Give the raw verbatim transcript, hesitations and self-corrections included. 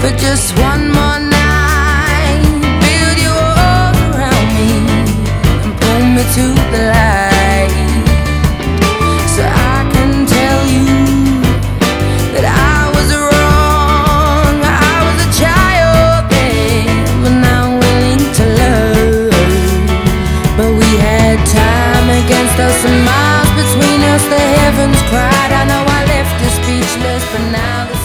for just one more night. Build your arms around me and pull me to the light, so I can tell you that I was wrong. I was a child then, but now I'm willing to love. But we had time against us and miles between us. The heavens cried. I know I left you speechless, but now the